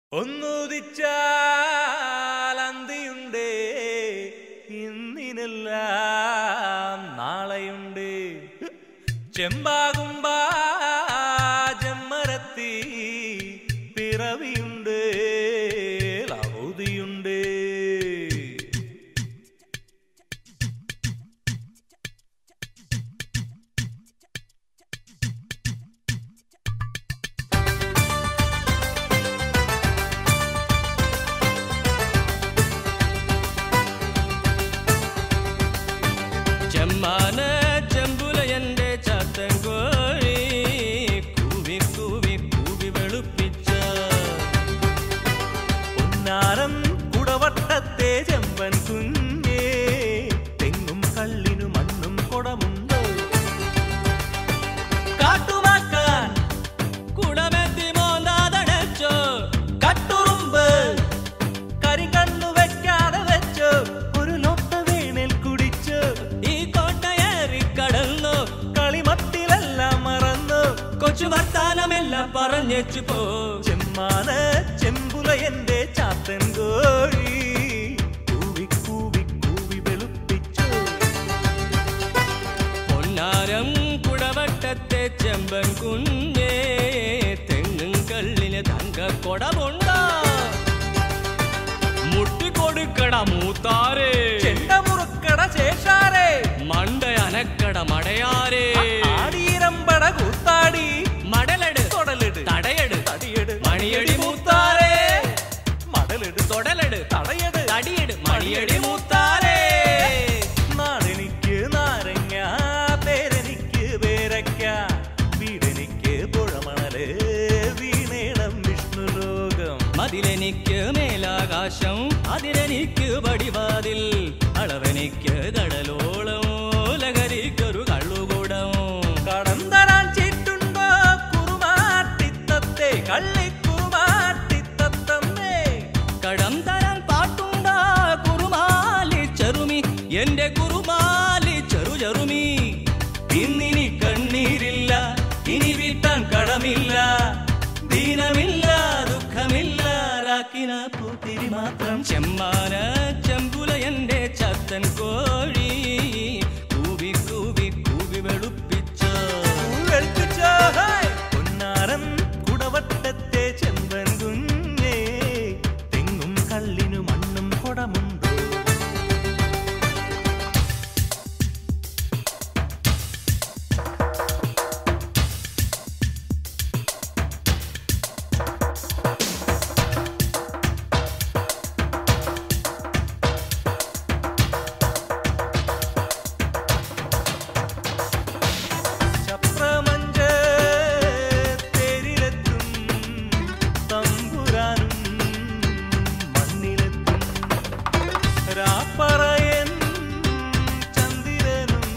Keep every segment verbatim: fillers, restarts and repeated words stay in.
ഒന്നുദിച്ചാലന്തിയുണ്ടേ ഇന്നിനെല്ലാം നാളെയുണ്ട് ചെമ്പാകുമ്പാ ജമ്മരത്തി പിറവിയുണ്ട് ലൗദിയുണ്ട് ചെമ്മാന ചെമ്പുലയന്റെ ചാത്തൻകോഴി കൂവി കൂവി കൂവി വെളുപ്പിച്ച പൊന്നാരം കുടവട്ടത്തെ ചെമ്പൻ കുഞ്ഞേ തെങ്ങും കള്ളിനു മണ്ണും കൊടമുണ്ട് കാട്ടുമാക്കാൻ കുടമെത്തി മോന്താതടച്ചോ കട്ടുറുമ്പ് കരികണ്ണു വെക്കാതെ വെച്ചോ ഒരു ലോട്ട വേണൽ കുടിച്ചോ ഈ കോട്ടയേറി കടന്നു കളിമട്ടിലെല്ലാം മറന്നു കൊച്ചു വർത്താനമെല്ലാം പറഞ്ഞേച്ചു പോ ചെമ്മാന ചെമ്പുലയന്റെ ചാത്തൻ കോഴി കൂവി കൂവി കൂവി വെളുപ്പിച്ചു പൊന്നാരം കുടവട്ടത്തെ ചെമ്പൻ കുഞ്ഞേ തെങ്ങും കള്ളിന് തങ്ക കൊടമുണ്ടോ മുട്ടിക്കൊടുക്കട മൂത്താരേ ചെണ്ട മുറുക്കട ശേഷാരേ മണ്ടയനക്കട മടയാരേ ആടീരമ്പട കൂത്താടി മടലെട് തൊടലെട് തടയെട് തടിയെട് മണിയടി മൂത്താരേ മടലെട് തൊടലെട് തടയെട് തടിയെട് മണിയടി മൂത്താരേ നാടെനിക്ക് നാരങ്ങ പേരെനിക്ക് പേരയ്ക്ക വീടെനിക്ക് പുഴമണല് വീണേണം വിഷ്ണു ലോകം മതിലെനിക്ക് മേലാകാശം അതിലെനിക്ക് പടിവാതിൽ അളവെനിക്ക് കടലോളം ലഹരിക്കൊരു കള്ളുകൂടം കടം തരാൻ ചീട്ടുണ്ടോ കുറുമാട്ടിത്തത്തെ കള്ളിക്കുറുമാട്ടിത്തത്തമ്മേ കടം തരാൻ പാട്ടുണ്ടാ കുറുമാലി ചെറുമി എന്റെ കുറുമാലി ചെറു ചെറുമി ഇന്നിനി കണ്ണീരില്ല ഇനി വീട്ടാൻ കടമില്ല ദീനമില്ല ദുഃഖമില്ല രാക്കിന പൂത്തിരി മാത്രം ചെമ്മാന ചെമ്പുല എന്റെ ചത്തൻ കോഴി കൂവി കൂവി കൂവി വെളുപ്പിച്ച വെളുപ്പിച്ചോ, ഹേയ്! പൊന്നാരം കുടവട്ടത്തെ ചെമ്പൻ കുഞ്ഞേ തെങ്ങും കള്ളിനു മണ്ണും കൊടമുണ്ടോ ചപ്രമഞ്ച തേരിലെത്തും തമ്പുരാനും മണ്ണിലെത്തും രാപ്പറയൻ ചന്ദ്രനും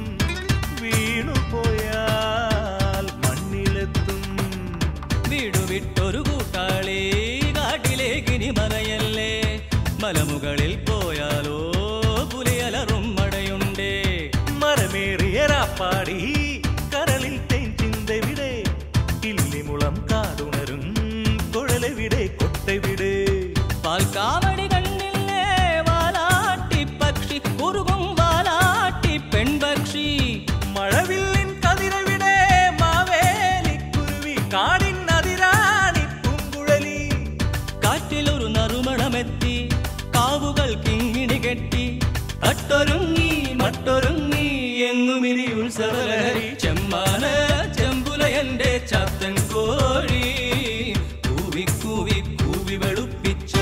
വീണുപോയാൽ മണ്ണിലെത്തും വീടു വിട്ടൊരു കൂട്ടാളി കാട്ടിലേക്കിനി മറയല്ലേ മലമുകളിൽ പോയാലോ പുലിയലറും മടയുണ്ടേ മരമേറിയ രാപ്പാടി കരളിൽ തേൻ ചിന്തവിടെ ഇല്ലിമുളം കാടുണരും കുഴലെവിടെ കൊട്ടെവിടെ പാൽക്കാവടി കണ്ണില്ലേ വാലാട്ടി പക്ഷി കുറുകും വാലാട്ടി പെൺപക്ഷി മഴവില്ലിൻ കതിരവിടെ മാവേലിക്കുരുവി കാടിൻ അതിരാണി പൂങ്കുഴലി കാറ്റിലൊരു നറുമണമെത്തി കാവുകൾ കിങ്ങിണി കെട്ടി തട്ടൊരുങ്ങി മട്ടൊരുങ്ങി എങ്ങുമിനി ഉത്സവലഹരി ചെമ്മാന ചെമ്പുല എന്റെ ചാത്തൻ കോഴി കൂവി കൂവി കൂവി വെളുപ്പിച്ച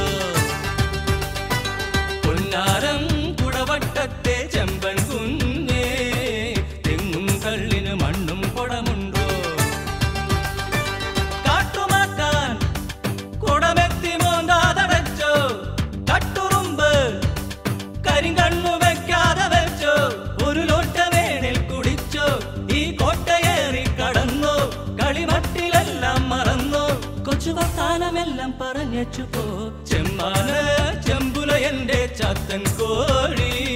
പൊന്നാരം കുടവട്ടത്തെ ചെമ്പൻ കുഞ്ഞേ തെങ്ങും കള്ളിന് മണ്ണും കൊടമുണ്ടോ കാട്ടുമാക്കാൻ കുടമെത്തി മോന്താതടച്ചോ കട്ടുറുമ്പ് കരിങ്കണ്ണു വെക്കാതെ വെച്ചോ ഒരു ലോട്ട വേണൽ കുടിച്ചോ ഈ കോട്ടയേറി കടന്നോ കളിമട്ടിലെല്ലാം മറന്നോ കൊച്ചു വർത്താനമെല്ലാം പറഞ്ഞച്ചു പോ ചെമ്മാന ചെമ്പുല എന്റെ ചാത്തൻ കോഴി